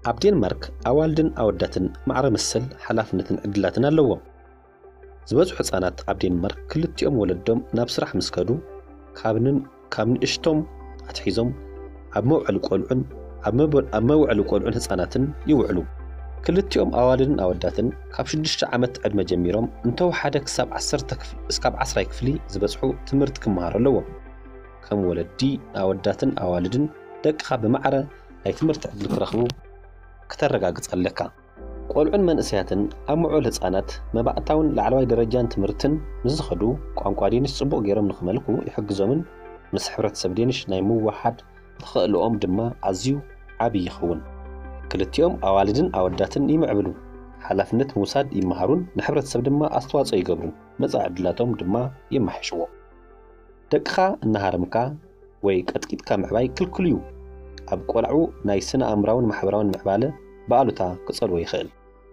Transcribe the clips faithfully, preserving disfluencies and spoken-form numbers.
ኣብ ዴንማርክ ኣዋልድን ኣወዳትን ማዕረ መሰል ሓላፍነትን ዕድላትን ኣለዎም ዝበዝሑ ህፃናት ኣብ ዴንማርክ ክልቲኦም ወለዶም ናብ ስራሕ ምስከዱ ካብንን ካብ ንእሽቶም ኣትሒዞም ኣብ መውዕሊ ቆልዑን ኣብ መውዕሊ ቆልዑን ህፃናትን ይውዕሉ ክልቲኦም ኣዋልድን ኣወዳትን ካብ ሽዱሽተ ዓመት ዕድመ ጀሚሮም እንተወሓደ ክሳብ ዓሰርተ ክፍሊ እስካብ ዓስራይ ክፍሊ ዝበፅሑ ትምህርቲ ክመሃሩ ኣለዎም ከም ወለዲ ኣወዳትን ኣዋልድን ደቅኻ ብማዕረ ናይ ትምህርቲ ዕድል ክረኽቡ ከተረጋግፅ ኣለካ ቆልዑን መንእሰያትን ኣብ ምዑል ህፃናት መባእታውን ላዕለዋይ ደረጃን ትምህርትን ንዝኸዱ ቋንቋ ዴኒሽ ጽቡቕ ገይሮም ንኽመልኩ ይሕግዞምን ምስ ሕብረተሰብ ዴኒሽ ናይ ምዋሓድ ተኽእልኦም ድማ ኣዝዩ ዓብይ ይኸውን ክልቲኦም ኣዋልድን ኣወዳትን ይምዕብሉ ሓላፍነት ምውሳድ ይመሃሩን ንሕብረተሰብ ድማ ኣስተዋጽኦ ይገብሩ መጻኢ ዕድላቶም ድማ ይመሓይሽዎ ደቅኻ እናሃረምካ ወይ ቀጥቂጥካ ምዕባይ ክልክል እዩ ኣብ ቆልዑ ናይ ስነ ኣእምራውን ማሕበራውን ምዕባለ በኣሉታ ክጸልዎ ይኽእል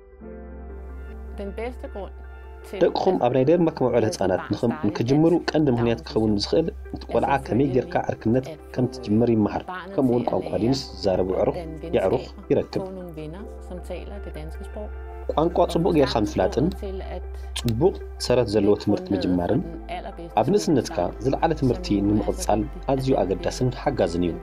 ደቅኹም ኣብ ናይ ዴንማርክ መውዕሊ ህፃናት ንክጅምሩ ቀንዲ ምክንያት ክኸውን ዝኽእል እቲ ቆልዓ ከመይ ጌርካ ዕርክነት ከም ትጅምር ይመሃር ከምኡውን ቋንቋ ዴኒሽ ዝዛረቡ ዕሩኽ ይዕሩኽ ይረክብ ቋንቋ ጽቡቕ ጌርካ ምፍላጥን ጽቡቕ ሰረት ዘለዎ ትምህርቲ ምጅማርን ኣብ ንእስነትካ ዝለዓለ ትምህርቲ ንምቕጻል ኣዝዩ ኣገዳስን ሓጋዝን እዩ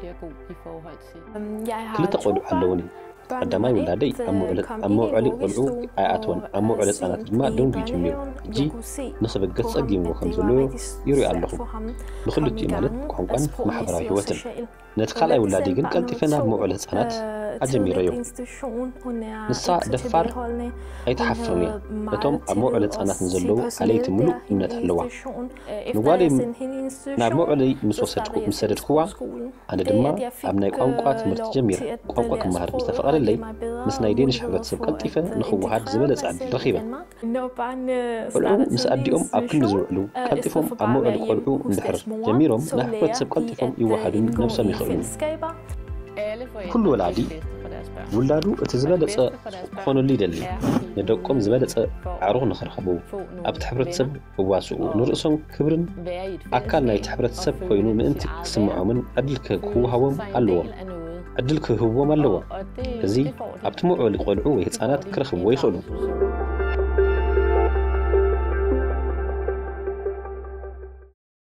ክልተ ቆልዑ ኣለውኒ ቀዳማይ ውላደይ ኣብ መውዕሊ ቆልዑ ኣይኣትወን ኣብ መውዕሊ ህፃናት ድማ ደንቡ ይጅሚሩ እጂ ንኽብገስ ጸጊምዎ ከም ዘለዎ ይሪኡ ኣለኹ ንኽልቲኡ ማለት ቋንቋን ማሕበራዊ ህይወትን ነቲ ካልኣይ ውላደይ ግን ቀልጢፈ ናብ መውዕሊ ህፃናት ኣጀሚረዮ ንሳ ደፋር ኣይተሓፍርን እያ ነቶም ኣብ መውዕሊ ህፃናት ንዘለዉ ኣለይቲ ሙሉእ እምነት ኣለዋ ንጓለይ ናብ መውዕሊ ምስ ወሰድክዋ ኣነ ድማ ኣብ ናይ ቋንቋ ትምህርቲ ጀሚረ ቋንቋ ክመሃር ምስተፈቐደለይ ምስ ናይ ዴኒሽ ሕብረተሰብ ቀልጢፈ ንኽወሃድ ዝበለፀ ዕድል ረኺበ ቆልዑ ምስ ኣዲኦም ኣብ ክንዲ ዝውዕሉ ቀልጢፎም ኣብ መውዕሊ ቆልዑ እንድሕር ጀሚሮም ናብ ሕብረተሰብ ቀልጢፎም ይወሃዱን ነብሶም ይኽእሉ ኩሉ ወላዲ ውላዱ እቲ ዝበለፀ ክኾነሉ ይደሊ ንደቆም ዝበለፀ ዕሩኽ ንኽረኽቡ ኣብቲ ሕብረተሰብ ክዋስኡ ንርእሶም ክብርን ኣካል ናይቲ ሕብረተሰብ ኮይኑ ምእንቲ ክስምዖምን ዕድል ክህብዎም ኣለዎም ዕድል ክህብዎም ኣለዎም እዚ ኣብቲ መውዕሊ ቆልዑ ወይ ህፃናት ክረኽብዎ ይኽእሉ